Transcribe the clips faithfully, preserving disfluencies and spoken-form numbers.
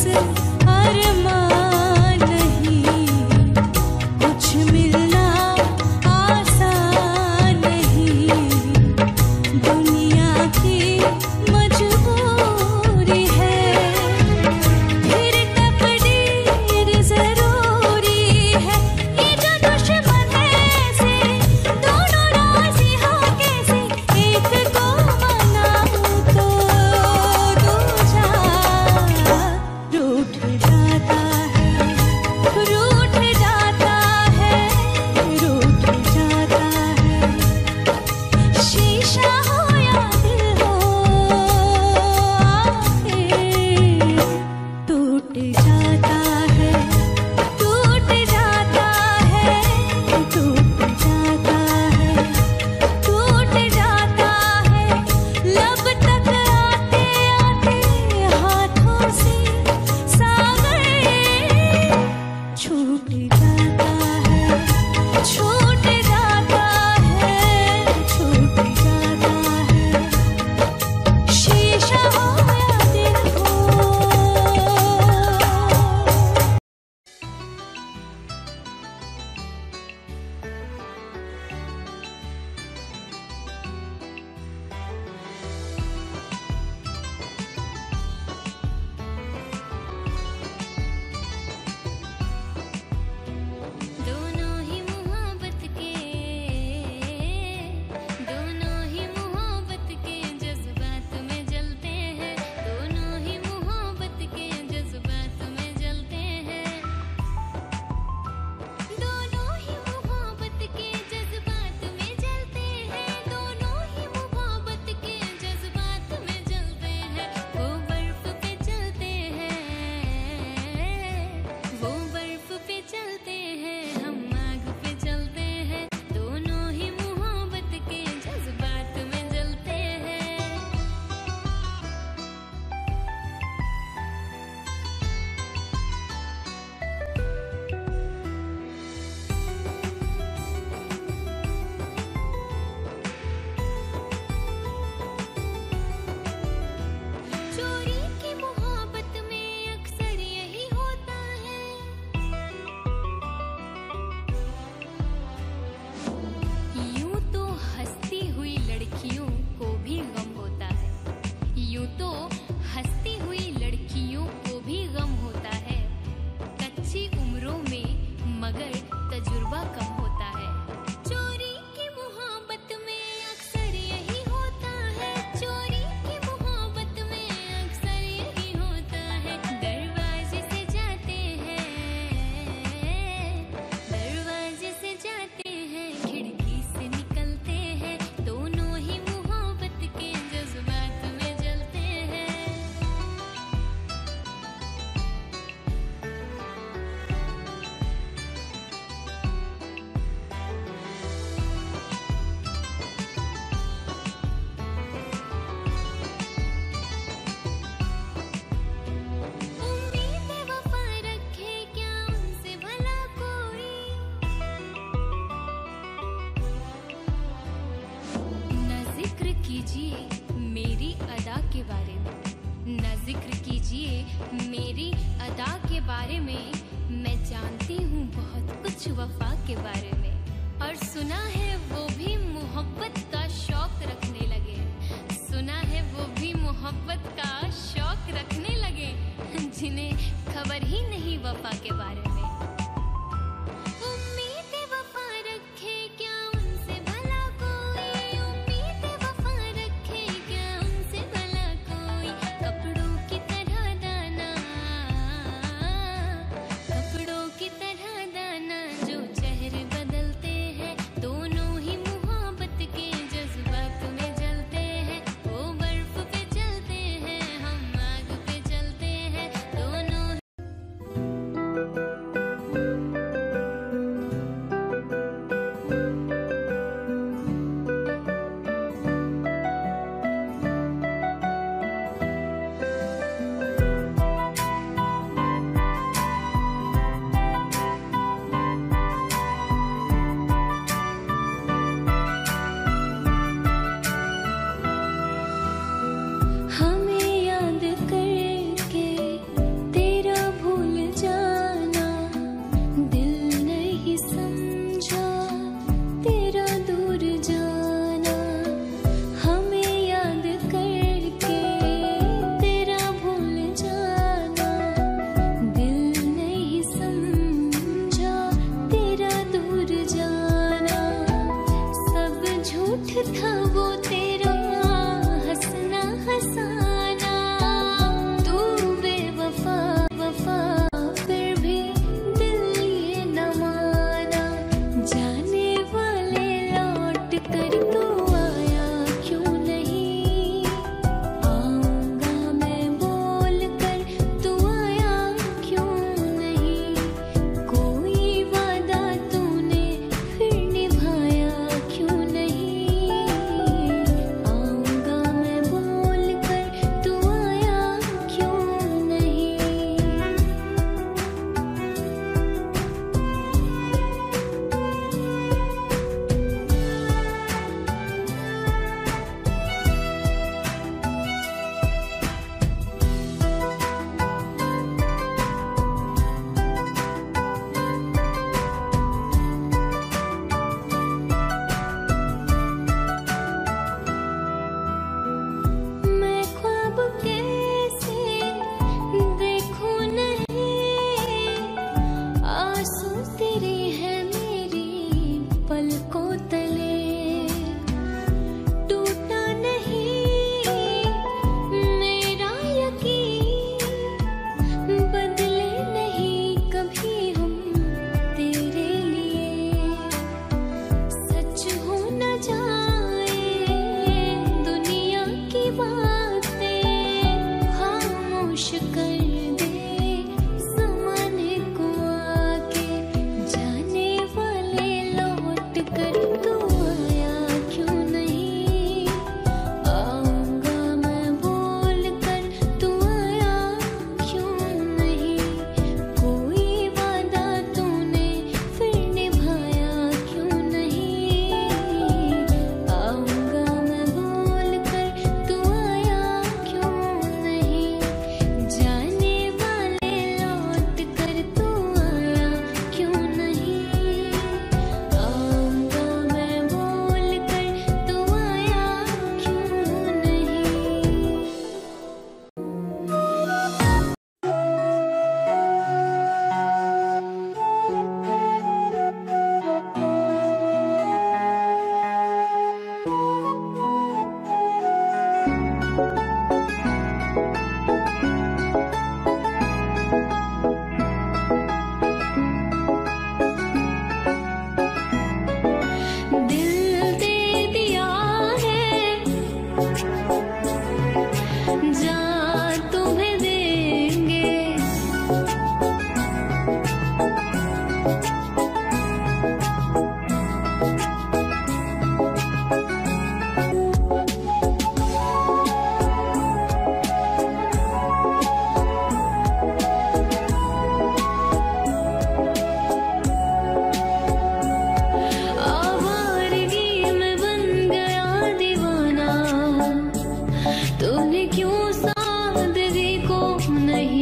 you.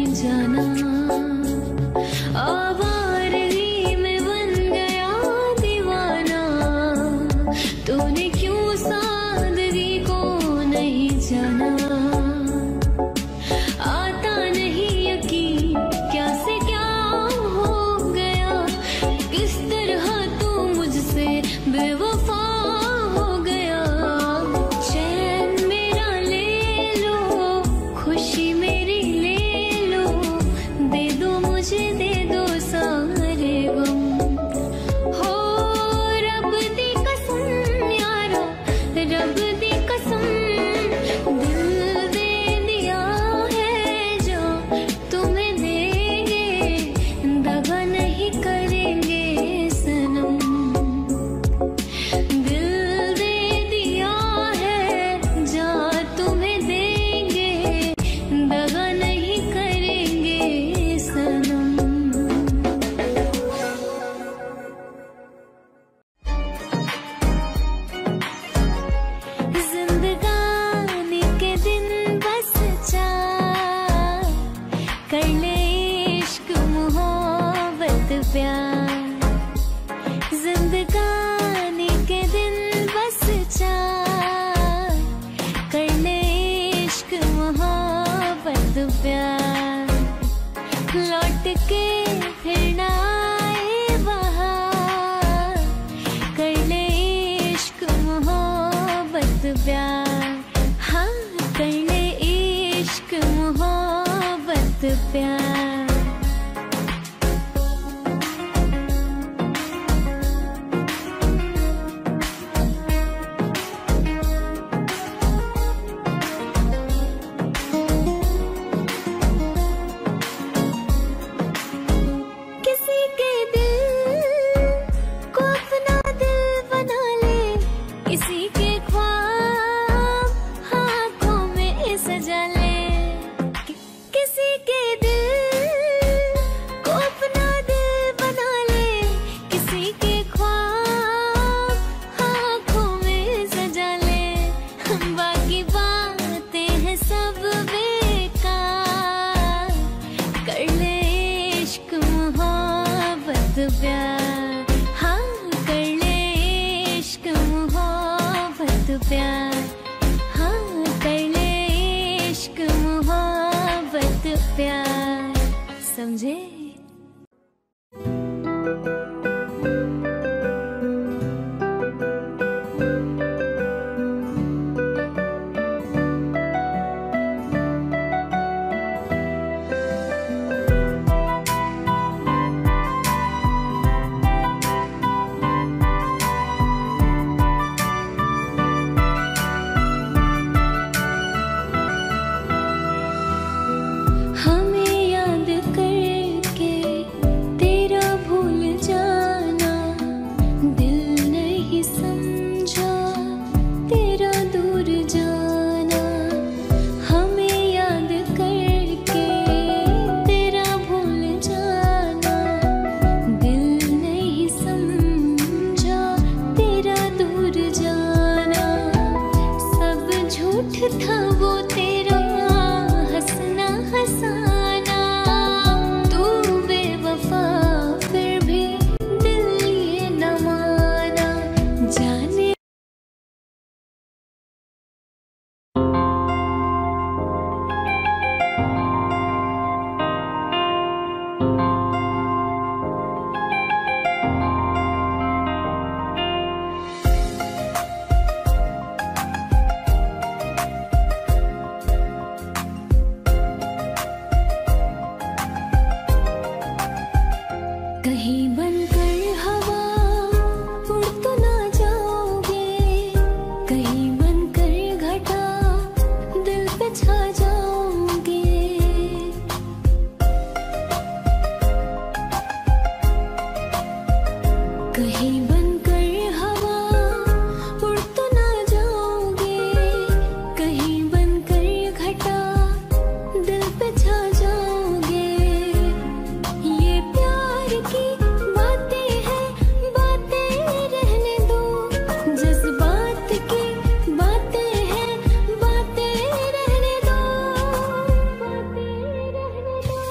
जाना। आवारगी में बन गया दीवाना, तूने क्यों सादगी को नहीं जाना। आता नहीं यकीन क्या से क्या हो गया, किस तरह तू मुझसे बेवफा हो गया। चैन मेरा ले लो, खुशी मेरी ले लो, दे दो मुझे दे दो सारे गम। हो रब दी कसम यारा, रब दी कसम, दिल दे दिया है जो तुम्हें देंगे, दगा नहीं करेंगे सनम। दिल दे दिया है जा तुम्हें देंगे, दगा नहीं करेंगे सनम। जिंदगानी के दिन बस चार, कर ले इश्क मोहब्बत प्यार। जिंदगानी के दिन बस चार, कर ले इश्क मोहब्बत प्यार। लौट के फिर ना आए बहार, कर ले इश्क मोहब्बत प्यार। हाँ कर ले इश्क मोहब्बत प्यार। किसी के दिल को अपना दिल बना ले, किसी के ख्वाब हाथों में सजा ले। कि, किसी के दिल को अपना दिल बना ले, किसी के ख्वाब हाथों में सजा ले। बाकी बातें हैं सब बेकार, कर ले इश्क मोहब्बत प्यार। हाँ कर ले इश्क मोहब्बत प्यार। हाँ कर ले इश्क मोहब्बत प्यार। समझे? हमें याद करके तेरा भूल जाना, दिल नहीं समझा तेरा दूर जाना। हमें याद करके तेरा भूल जाना, दिल नहीं समझा तेरा दूर जाना। सब झूठ था वो तेरा हंसना हंसाना, तू बेवफा फिर भी दिल ये न माना। जाने कहीं बनकर हवा उड़ तो ना जाओगे, कहीं बनकर घटा दिल पे छा जाओगे। कहीं बनकर हवा उड़ तो ना जाओगे, कहीं बनकर घटा दिल पे छा जाओगे। ये प्यार की बातें हैं, बातें रहने दो, जज्बात की बातें हैं, बातें रहने दो, बातें रहने दो।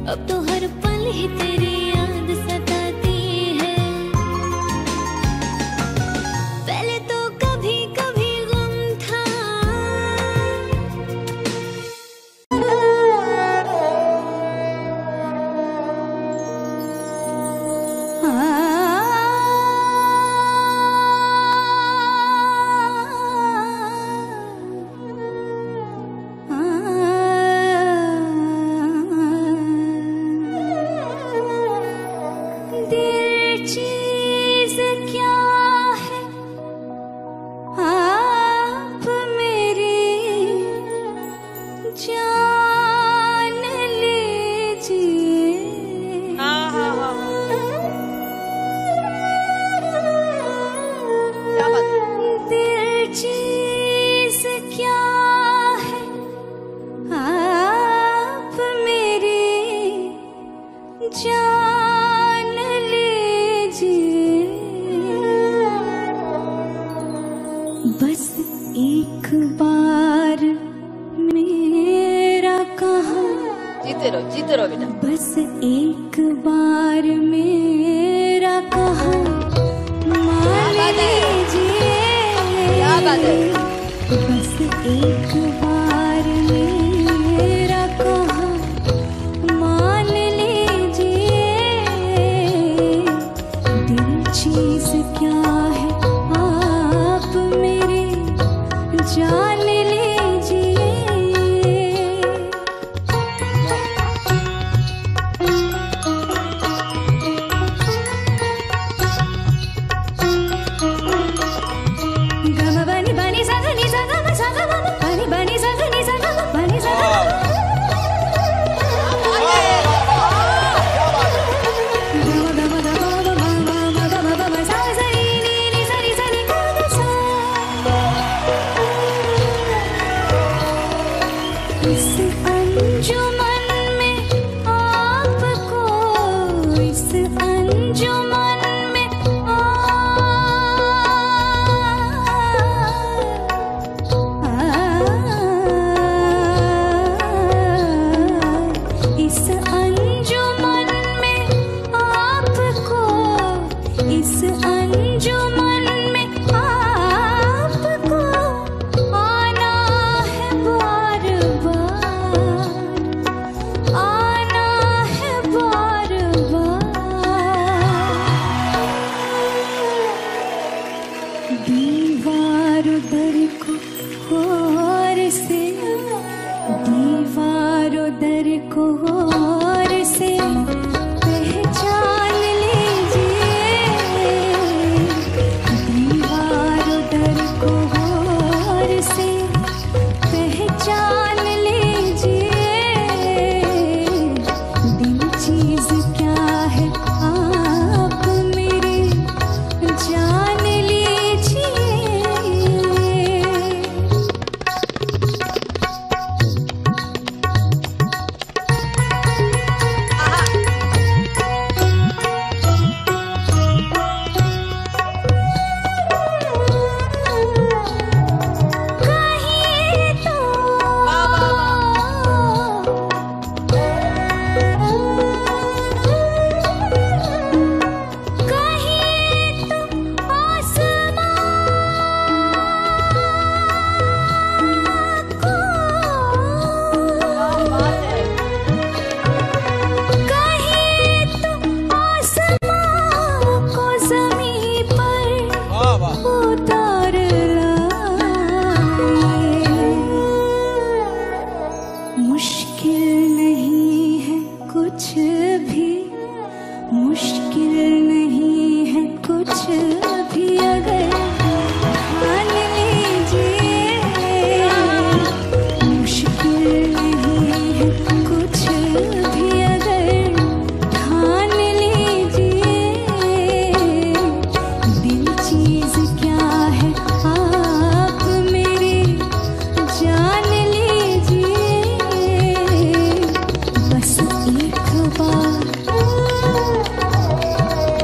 अब तो हर पल ही तेरी याद सताती है। पहले तो कभी कभी गम था, दिल चीज़ क्या है आप मेरी जान लीजिए। हाँ हाँ हाँ क्या बात है? दिल चीज़ क्या है आप मेरी जान लीजिए। बस एक बार मेरा कहा, जीते रहो जीते रहो बेटा। बस एक बार मेरा कहा मान लीजिए। क्या बात है? बस एक बार मेरा कहा मान लीजिए। दिल चीज़ क्या है आप मेरी जान लीजिए। गम बनी बनी सा नी सा गम सा गम बनी बनी सा नी सा गम बनी सा गम। गम गम गम गम गम गम गम सा सा नी नी नी सा नी सा नी गम सा। इस अंजुमन में आपको, इस अंजुमन में आ, इस अंजुमन में आपको, इस अंजुमन में आपको आना है बार बार, आना है बार बार। दीवार दर को और से, दीवार दर को और से पहचान लीजिए। दीवार दर को और से पहचान लीजिए। दिल चीज़ क्या है आप मेरी जान लीजिए। कहीं तो कहीं तो आसमां को, कहीं तो आसमां को ज़मीं पर उतार लाए। मुश्किल नहीं है कुछ भी, मुश्किल नहीं है कुछ भी अगर मान लीजिए। मुश्किल नहीं है कुछ भी अगर ठान लीजिए। दिल चीज़ क्या है आप मेरी जान लीजिए। बस एक बार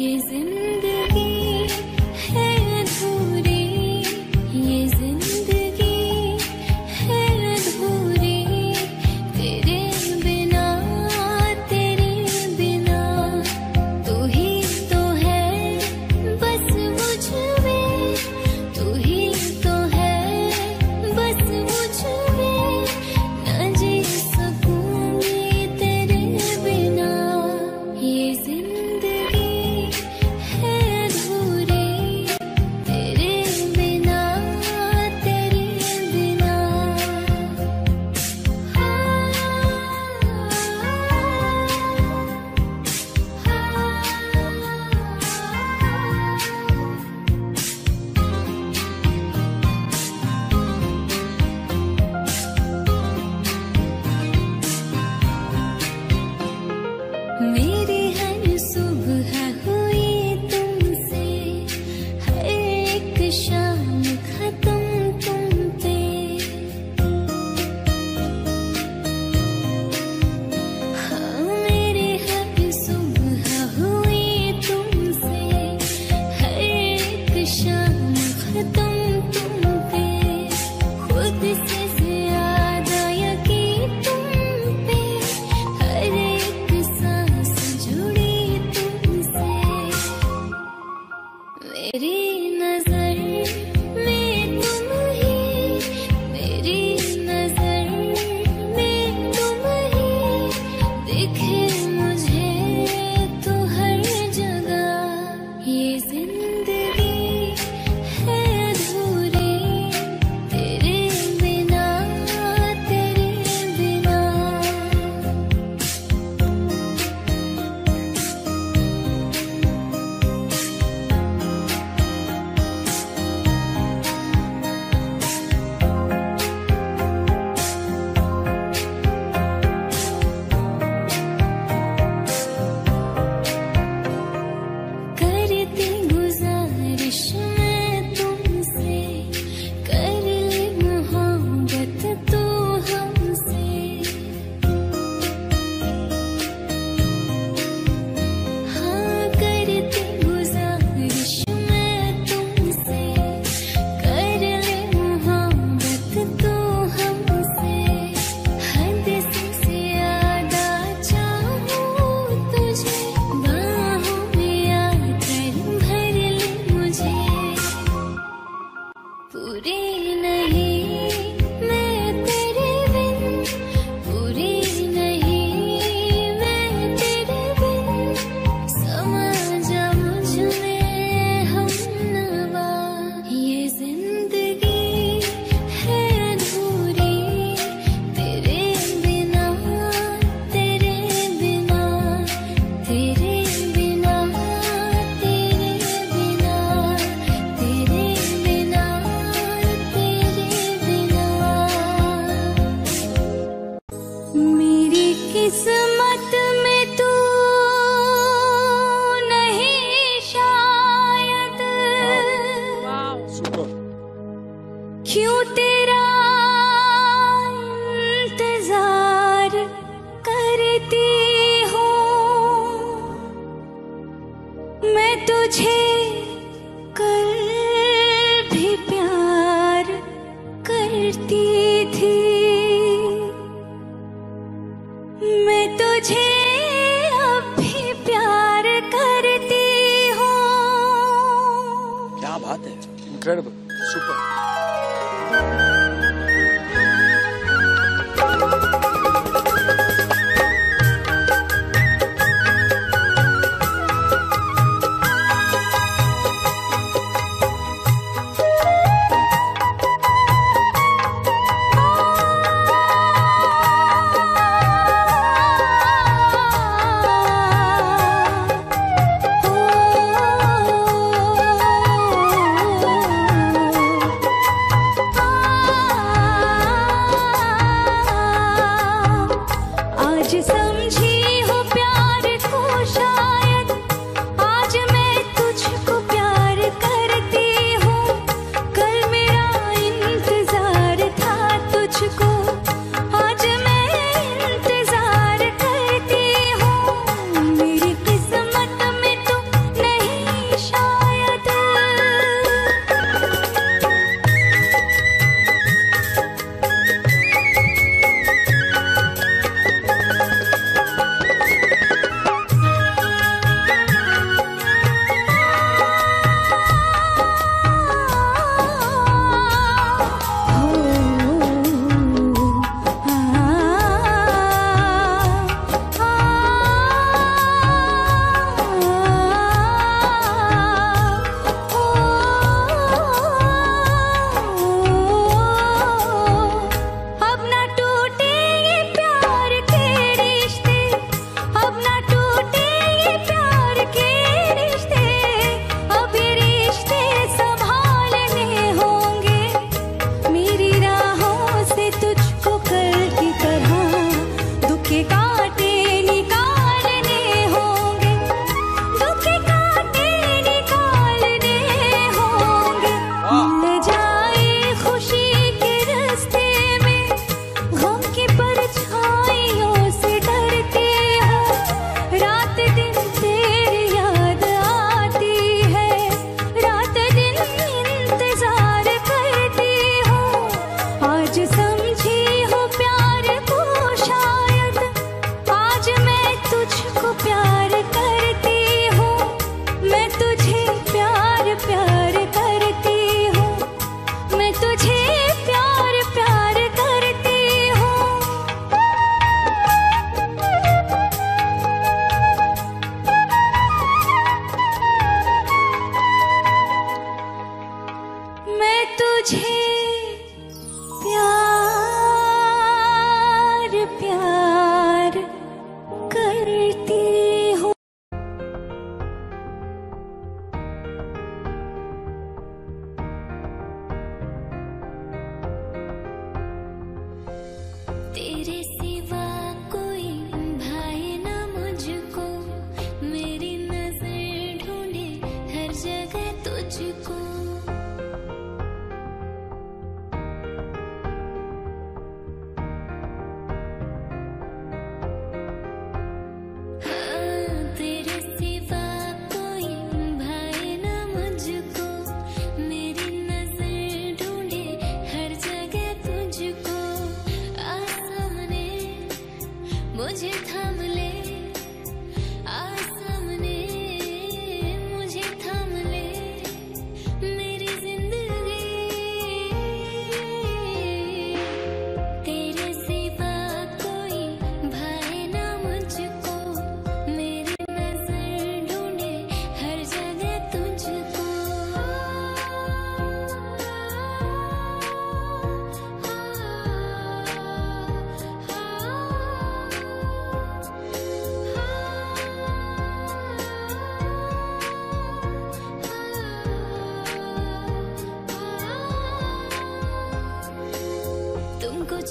Incredible. Super.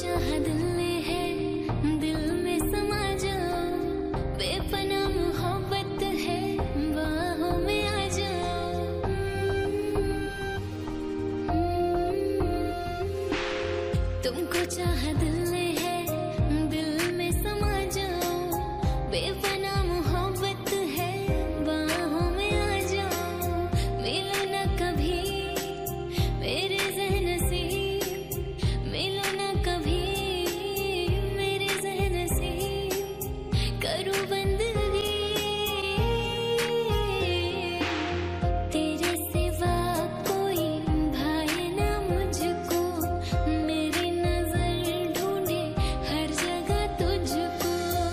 चाहा दिल ने है, दिल में समा जाओ, बेपनाह मोहब्बत है, बाहों में आ जाओ। तुमको चाहा दिल ने है, दिल में समा जाओ, बेपनाह मोहब्बत है, बाहों में आ जाओ। मिलो न कभी मेरे ज़हन से, मिलो न कभी मेरे ज़हन से, करो बंदगी तेरे सिवा कोई भाए ना मुझको, मेरी नजर ढूंढे हर जगह तुझको।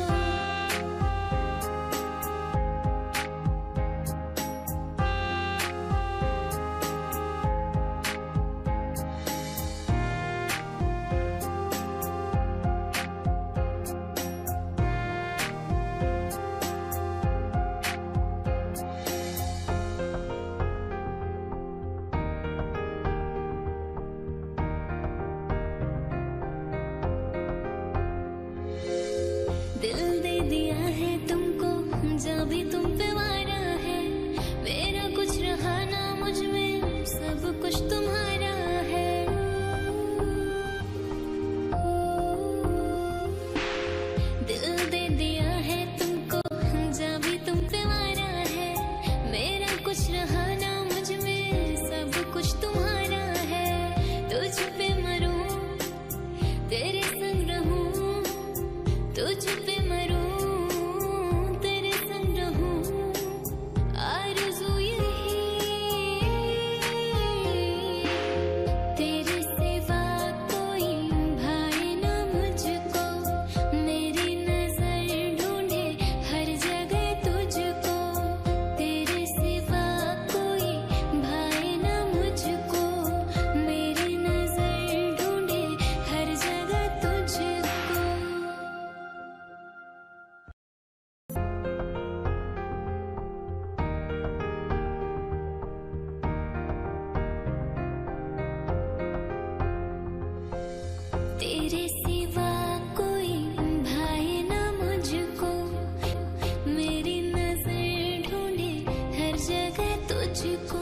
दिल दे दिया है तुमको, जब भी तुम पे वारा है, मेरा कुछ रहा ना मुझ में, सब कुछ तुम्हारा है। दिल दे दिया है तुमको, जब भी तुम पे वारा है, मेरा कुछ रहा ना मुझ में, सब कुछ तुम्हारा है। तुझ पे मरूं, तेरे संग रहूं, तुझ पे मरूं, तेरे संग रहूं, आरज़ू यही तेरे सिवा कोई भाए ना मुझको, मेरी नजर ढूंढे हर जगह तुझको। तेरे सिवा कोई भाए ना मुझको, मेरी नजर ढूंढे हर जगह तुझको। तेरे सिवा कोई भाए ना मुझको, मेरी नजर ढूंढे हर जगह तुझको।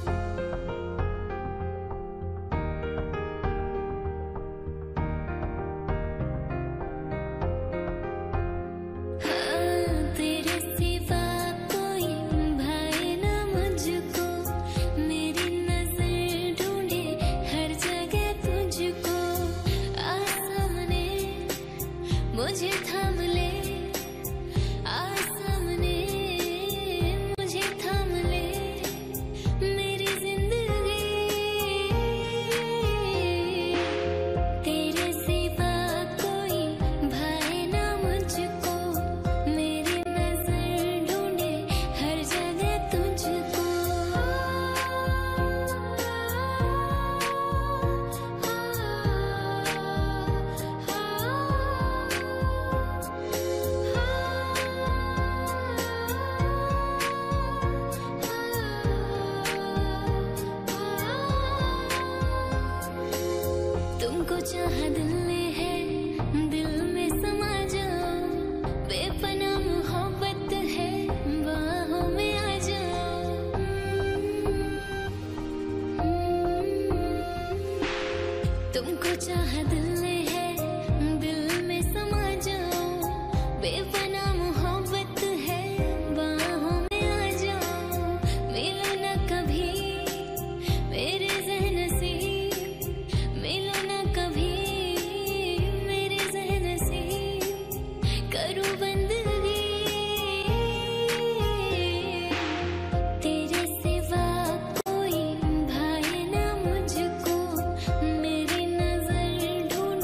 हाँ, तेरे सिवा कोई भाए ना मुझको, मेरी नजर ढूंढे हर जगह तुझको। आ सामने मुझे थाम ले, आ सामने मुझे थाम ले, मेरी जिंदगी तेरे सिवा कोई भाए ना मुझको, मेरी नजर ढूंढे हर जगह तुझको। तुमको चाहा दिल ने है, दिल में समा जाओ, बेपनाह मोहब्बत है, बाहों में आ जाओ। तुमको चाहा दिल ने है, दिल में समा जाओ, बेपनाह मोहब्बत है, बाहों में आ जाओ। मिलो न कभी मेरे ज़हन से, मिलो न कभी मेरे ज़हन से, करो बंदगी तेरे सिवा कोई भाए ना मुझको, मेरी नजर ढूंढे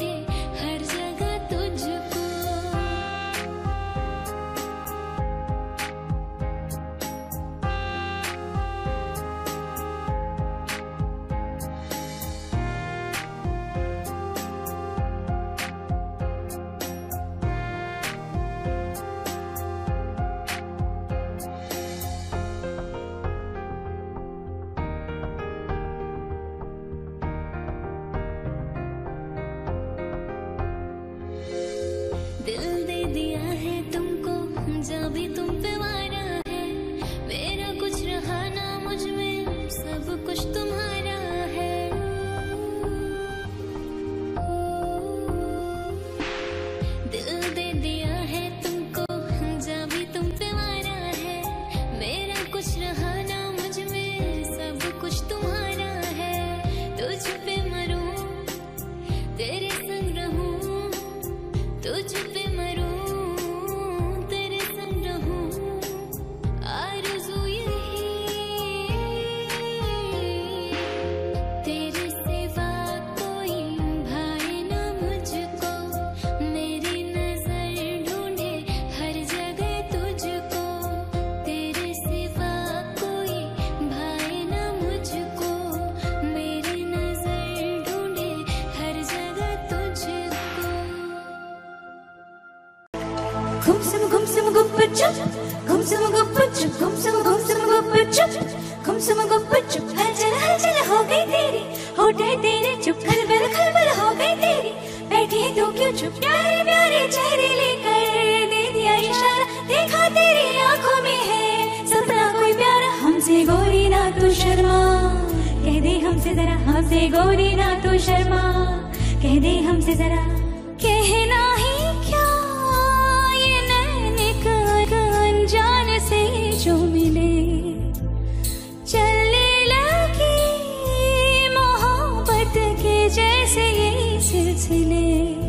घुमसम घुमसम गुप्पचुप घुमसम गुप्पचुप घुमसम घुमसम गुप्पचुप घुमसम गुप्पचुप हलचल हलचल हो गई तेरी होठे तेरे चुप खलबल खलबल हो गई तेरी बैठी है तू क्यों चुप प्यारे प्यारे चेहरे लेकर दे दिया इशारा देखा तेरी आंखों में है सपना कोई प्यारा हमसे गोरी ना तू शर्मा कह दे हमसे जरा हमसे गोरी ना तू शर्मा कह दे हमसे जरा कहना ही क्या ये नैनिक अनजान से जो मिले चलने लगी मोहब्बत के जैसे ये सिलसिले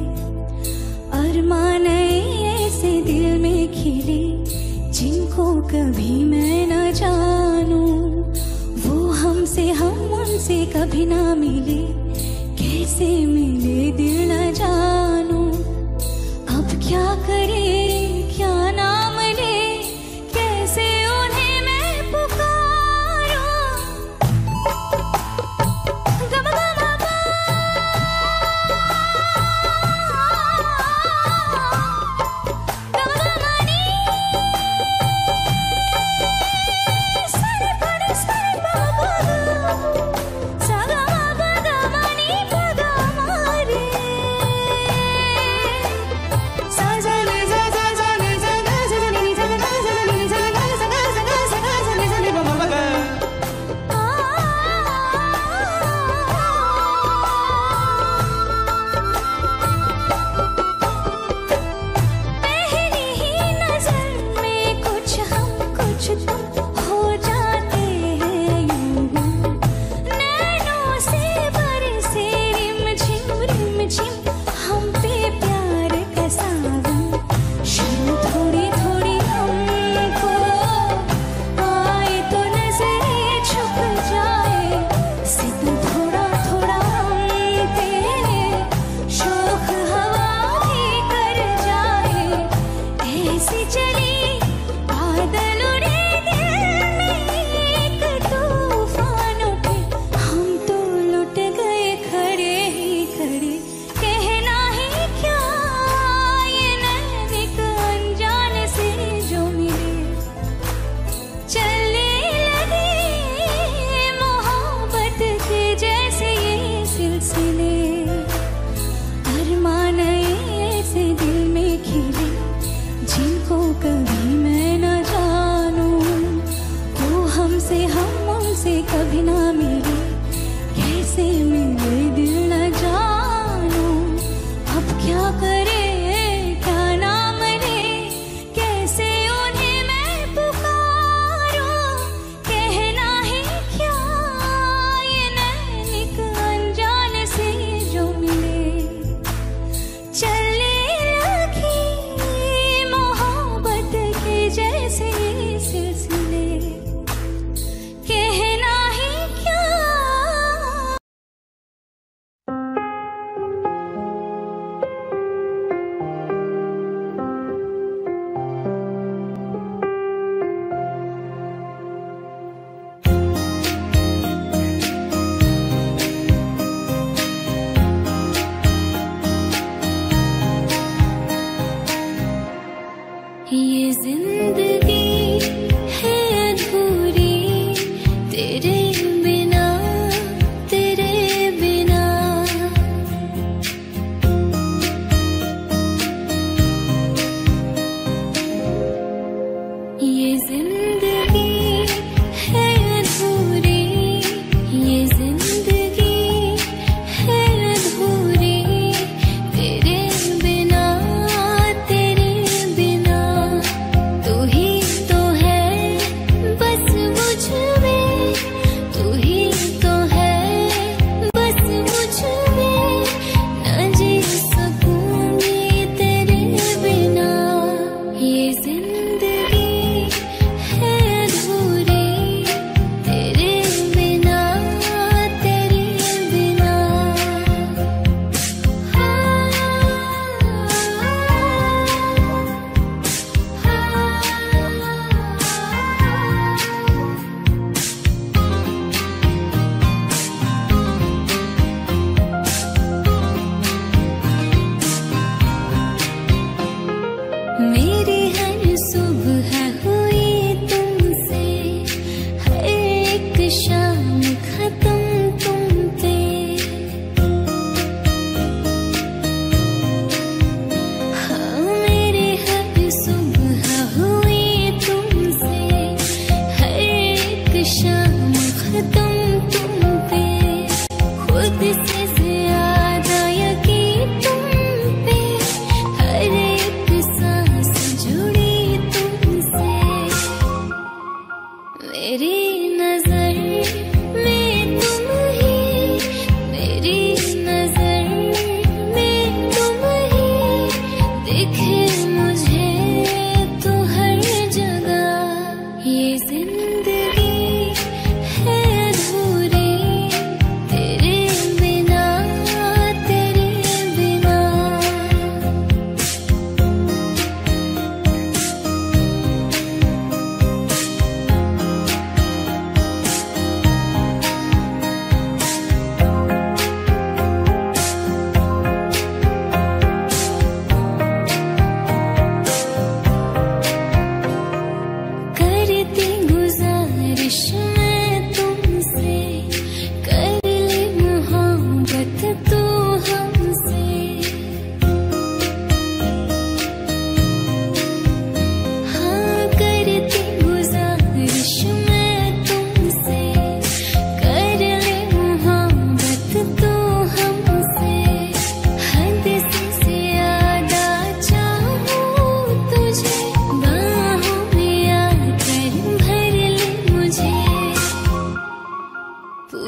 अरमान ऐसे दिल में खिले जिनको कभी मैं न जानूं वो हमसे हम उनसे कभी ना मिले कैसे मिले दिल न जानूं अब क्या करे क्या नाम ले कैसे उन्हें मैं पुकारूं गम गम गम गमनी सरे पड़े सरे बाबा सगा बाबा गमनी पगा मारे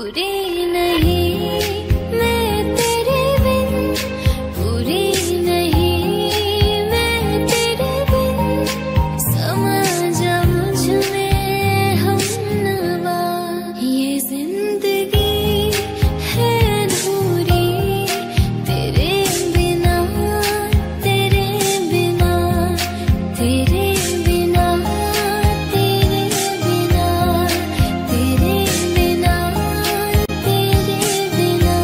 पूरी नहीं मैं तेरे बिन, पूरी नहीं मैं तेरे बिन, समा जा मुझ में हमनवा। ये जिंदगी है अधूरी तेरे बिना, तेरे बिना, तेरे बिना, तेरे बिना, तेरे बिना, तेरे बिना।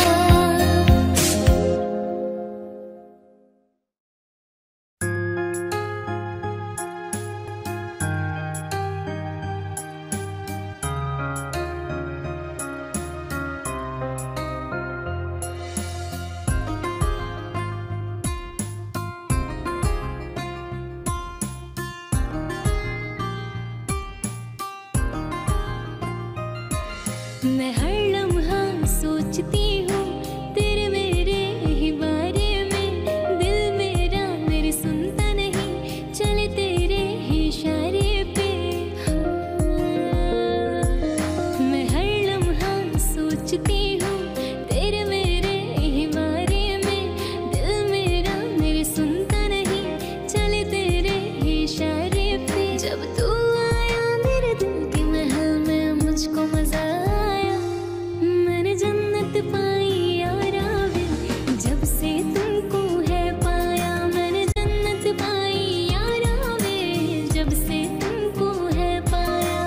मैं हर लम्हा सोचती हूँ तेरे मेरे ही बारे में, दिल मेरा मेरे सुनता नहीं, चले तेरे ही इशारे पे। मैं हर लम्हा सोचती हूँ तेरे मेरे ही बारे में, दिल मेरा मेरे सुनता नहीं, चले तेरे ही इशारे पे। जब तू आया मेरे दिल के महल में मुझको मजा आया, मैंने जन्नत पाई यारा वे, जब से तुमको है पाया। मैंने जन्नत पाई यारा वे, जब से तुमको है पाया।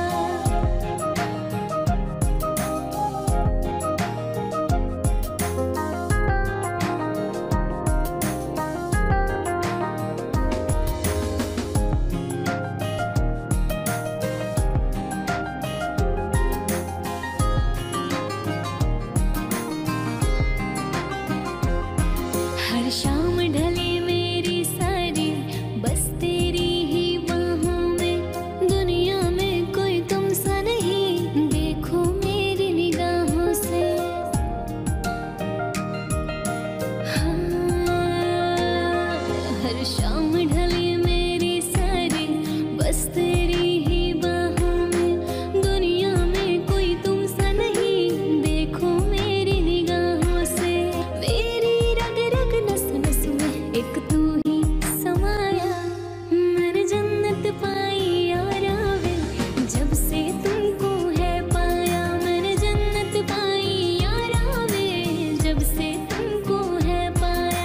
हर शाम ढले मेरी सारी बस तेरी ही बाहों में, दुनिया में कोई तुम सा नहीं, देखो मेरी निगाहों से। हाँ, हर शाम ढले मेरी सारी बस तेरी ही बाहों में, दुनिया में कोई तुम सा नहीं, देखो मेरी निगाहों से। मेरी रग रग नस नस में एक तू ही समाया, मैंने जन्नत पाई यारा वे, जब से तुमको है पाया। मैंने जन्नत पाई यारा वे, जब से तुमको है पाया।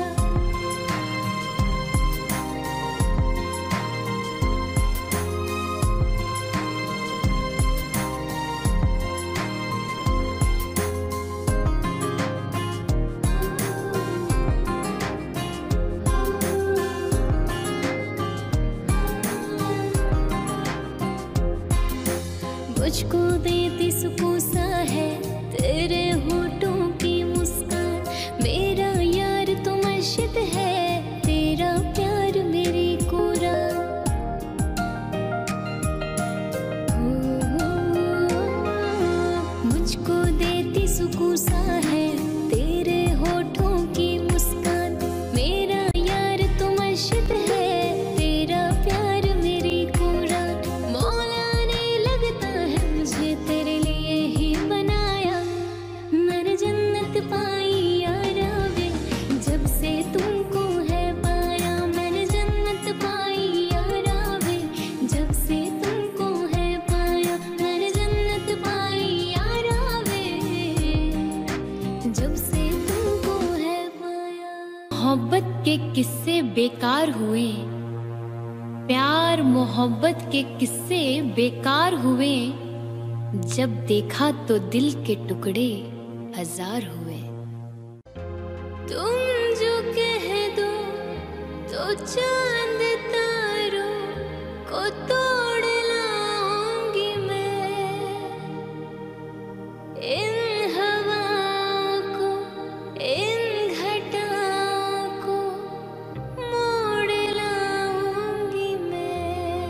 मुझको देती सुकून सा है तेरे होठों की मुस्कान, मेरा यार तो मस्जिद है, तेरा प्यार मेरी कुरान। मुझको देती सुकून सा है तेरे होठों की मुस्कान, मेरा यार तो मस्जिद है, तेरा प्यार मेरी कुरान। मौला ने लगता है मुझे तेरे लिए ही बनाया, मैंने जन्नत पाई यारा वे, जब से तुमको है पाया। मैंने जन्नत पाई यारा वे, जब से तुमको है पाया। मैंने जन्नत पाई यारा वे, जब से तुमको है पाया। मोहब्बत के किस्से बेकार हुए, प्यार मोहब्बत के किस्से बेकार हुए, जब देखा तो दिल के टुकड़े हजार हुए। तुम जो कह दो तो चांद तारों को तोड़ लाऊंगी मैं, इन हवाओं को इन घटाओं को मोड़ लाऊंगी मैं।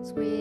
with